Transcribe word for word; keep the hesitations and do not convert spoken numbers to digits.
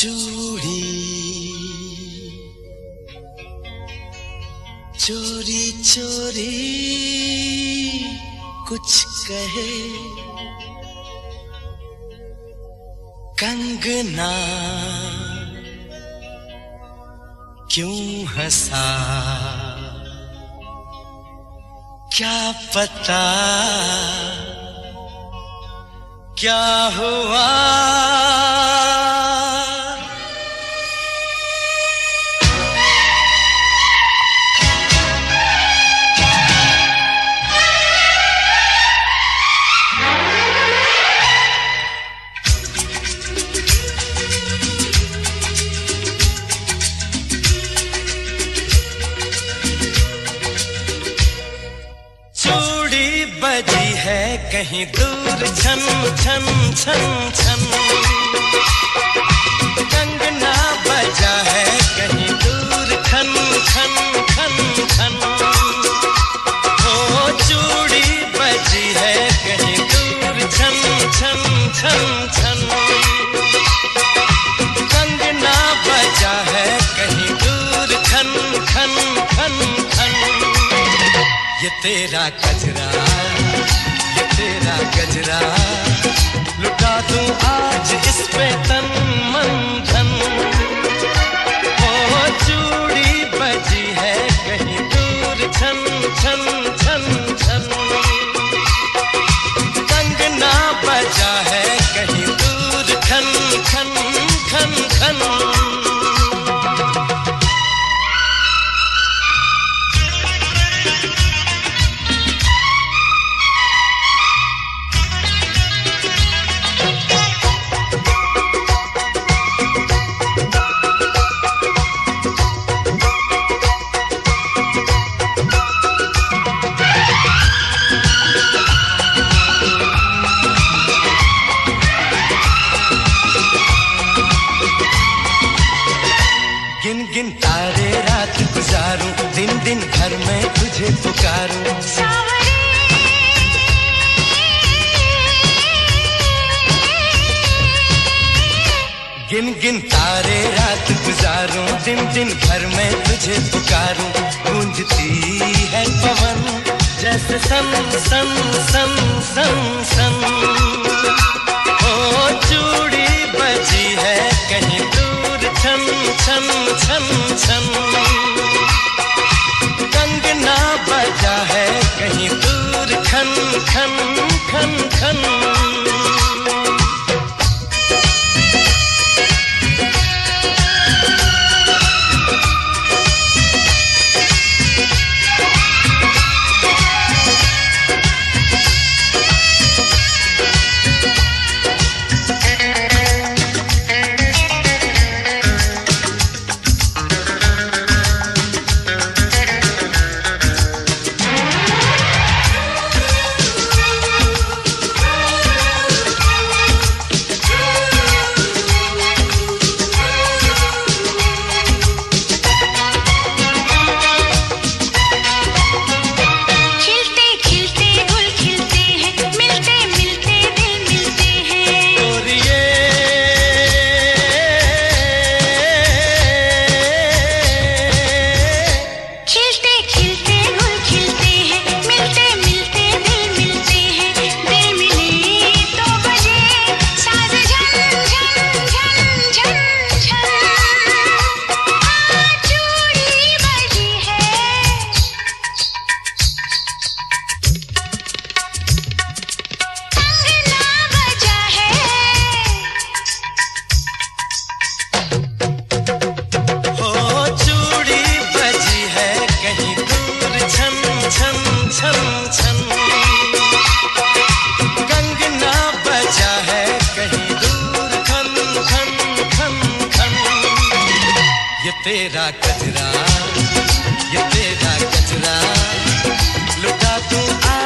चूड़ी चोरी चोरी कुछ कहे, कंगना क्यों हंसा, क्या पता क्या हुआ। बजी है कहीं दूर छन छन छन छन, कंगना बजा है कहीं दूर खन खन खन खन। ओ चूड़ी बजी है कहीं दूर छन छन छन छन, कंगना बजा है कहीं दूर खन खन खन खन। ये तेरा कजरा ये तेरा गजरा, लुटा दूं आज इस पे तन मन धन। ओ चूड़ी बजी है कहीं दूर छन छन छन छन, कंगना बजा है कहीं दूर खन खन खन खन। गिन गिन तारे रात गुजारूं, दिन दिन घर में तुझे पुकारूं। गिन गिन तारे रात गुजारूं, दिन दिन घर में तुझे पुकारूं। गूंजती है पवन जैसे सन सन सन सन सन। ओ चूड़ी बजी है कहीं दूर छन छन छन छन, कंगना बजा है कहीं दूर खन खन खन खन। तेरा कजरा ये तेरा कजरा, लुटा दूं